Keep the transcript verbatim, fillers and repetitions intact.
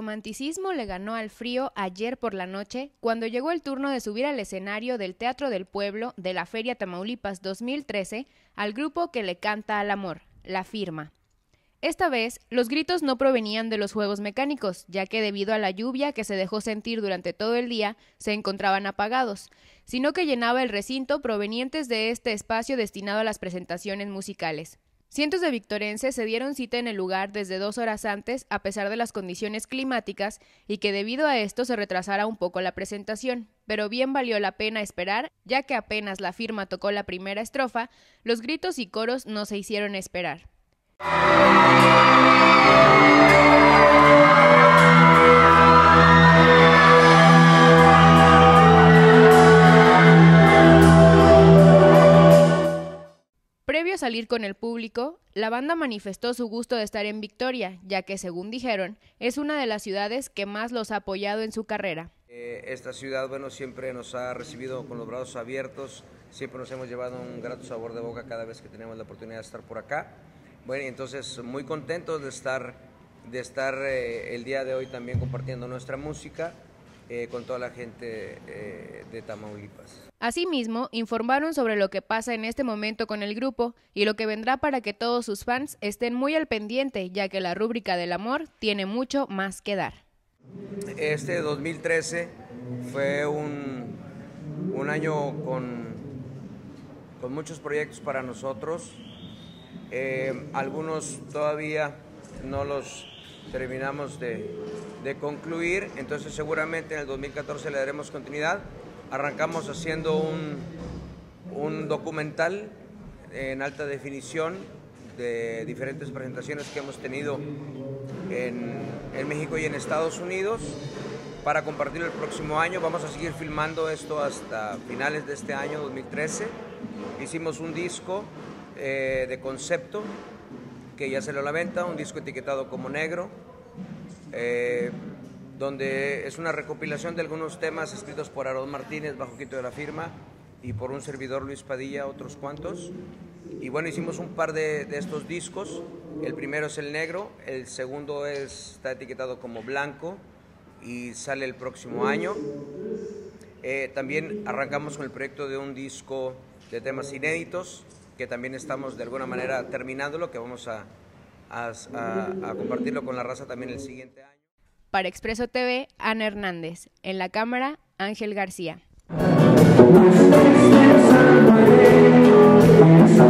romanticismo le ganó al frío ayer por la noche, cuando llegó el turno de subir al escenario del Teatro del Pueblo de la Feria Tamaulipas dos mil trece al grupo que le canta al amor, La Firma. Esta vez, los gritos no provenían de los juegos mecánicos, ya que debido a la lluvia que se dejó sentir durante todo el día, se encontraban apagados, sino que llenaba el recinto provenientes de este espacio destinado a las presentaciones musicales. Cientos de victorenses se dieron cita en el lugar desde dos horas antes, a pesar de las condiciones climáticas, y que debido a esto se retrasara un poco la presentación. Pero bien valió la pena esperar, ya que apenas La Firma tocó la primera estrofa, los gritos y coros no se hicieron esperar. Previo a salir con el público, la banda manifestó su gusto de estar en Victoria, ya que, según dijeron, es una de las ciudades que más los ha apoyado en su carrera. Eh, esta ciudad, bueno, siempre nos ha recibido con los brazos abiertos, siempre nos hemos llevado un grato sabor de boca cada vez que tenemos la oportunidad de estar por acá. Bueno, entonces muy contentos de estar, de estar eh, el día de hoy también compartiendo nuestra música eh, con toda la gente eh, de Tamaulipas. Asimismo, informaron sobre lo que pasa en este momento con el grupo y lo que vendrá para que todos sus fans estén muy al pendiente, ya que la rúbrica del amor tiene mucho más que dar. Este dos mil trece fue un, un año con, con muchos proyectos para nosotros. Eh, algunos todavía no los terminamos de, de concluir, entonces seguramente en el dos mil catorce le daremos continuidad. Arrancamos haciendo un, un documental en alta definición de diferentes presentaciones que hemos tenido en, en México y en Estados Unidos para compartirlo el próximo año. Vamos a seguir filmando esto hasta finales de este año dos mil trece. Hicimos un disco eh, de concepto que ya salió a la venta, un disco etiquetado como negro, eh, donde es una recopilación de algunos temas escritos por Aarón Martínez, bajo quinto de La Firma, y por un servidor, Luis Padilla, otros cuantos. Y bueno, hicimos un par de, de estos discos. El primero es el negro, el segundo es, está etiquetado como blanco y sale el próximo año. Eh, también arrancamos con el proyecto de un disco de temas inéditos, que también estamos de alguna manera terminándolo, que vamos a, a, a, a compartirlo con la raza también el siguiente año. Para Expreso T V, Ana Hernández. En la cámara, Ángel García.